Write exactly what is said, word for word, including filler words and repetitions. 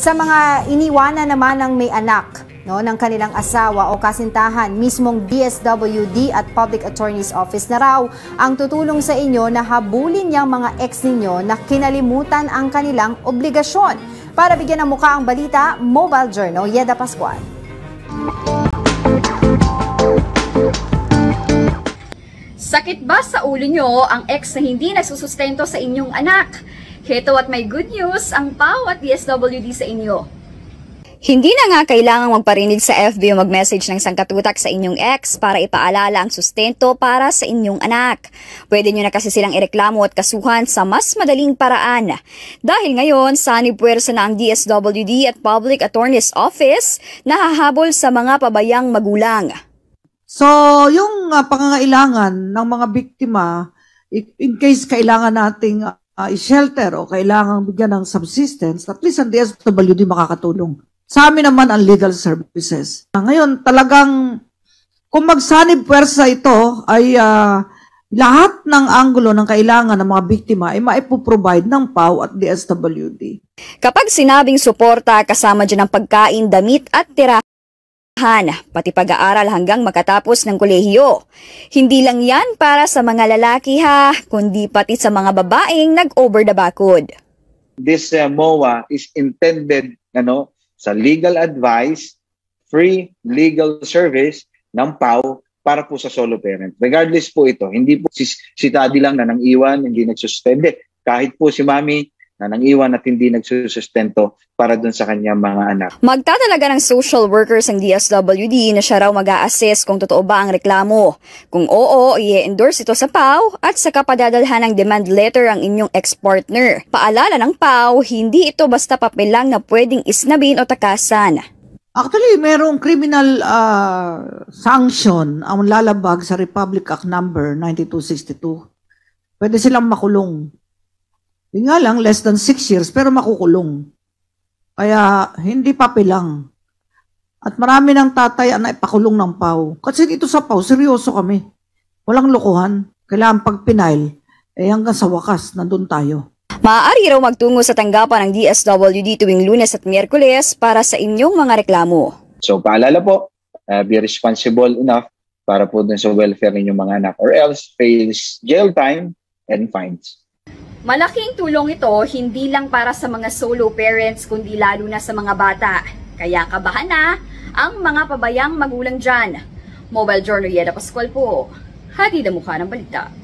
Sa mga iniwanan naman ng may anak, no, ng kanilang asawa o kasintahan, mismong D S W D at Public Attorney's Office na raw ang tutulong sa inyo na habulin yung mga ex ninyo na kinalimutan ang kanilang obligasyon. Para bigyan ng mukha ang balita, Mobile Journal, Yeda Pascual. Sakit ba sa ulo nyo ang ex na hindi nagsusustento sa inyong anak? Heto at may good news ang P A W at D S W D sa inyo. Hindi na nga kailangang magparinig sa F B o mag-message ng sangkatutak sa inyong ex para ipaalala ang sustento para sa inyong anak. Pwede nyo na kasi silang ireklamo at kasuhan sa mas madaling paraan. Dahil ngayon, sanib-puwersa na ang D S W D at Public Attorney's Office na hahabol sa mga pabayang magulang. So, yung uh, pangangailangan ng mga biktima, in case kailangan nating uh, i-shelter o kailangan bigyan ng subsistence, at least ang D S W D makakatulong. Sa amin naman ang legal services. Ngayon, talagang kung magsanib puwersa ito ay uh, lahat ng anggulo ng kailangan ng mga biktima ay maipoprovide ng P A W at D S W D. Kapag sinabing suporta, kasama dyan ang pagkain, damit at tirahan, pati pag-aaral hanggang makatapos ng kolehiyo. Hindi lang yan para sa mga lalaki ha, kundi pati sa mga babaeng nag-over the bakod. This uh, M O A is intended ano, sa legal advice, free legal service ng P A W para po sa solo parent. Regardless po ito, hindi po si, si daddy lang na nang iwan, hindi nagsusustente. Kahit po si mami na nang iwan at hindi nagsusustento para dun sa kanyang mga anak. Magtatalaga ng social workers ang D S W D na siya raw mag-a-assess kung totoo ba ang reklamo. Kung oo, i-endorse ito sa P A W at saka padadalhan ng demand letter ang inyong ex-partner. Paalala ng P A W, hindi ito basta papel lang na pwedeng isnabin o takasan. Actually, merong criminal uh, sanction ang lalabag sa Republic Act number ninety-two sixty-two. Pwede silang makulong. Yung nga lang, less than six years, pero makukulong. Kaya, hindi papilang. At marami ng tatay na ipakulong ng P A W. Kasi dito sa P A W, seryoso kami. Walang lokohan. Kailangan pag pinail, eh hanggang sa wakas, nandun tayo. Maaari raw magtungo sa tanggapan ng D S W D tuwing Lunes at Miyerkules para sa inyong mga reklamo. So, paalala po, uh, be responsible enough para po dun sa welfare ninyong mga anak or else face jail time and fines. Malaking tulong ito hindi lang para sa mga solo parents kundi lalo na sa mga bata. Kaya kabahan na ang mga pabayang magulang dyan. Mobile Journal, Yeda Pascual po. Hatid ang mukha ng balita.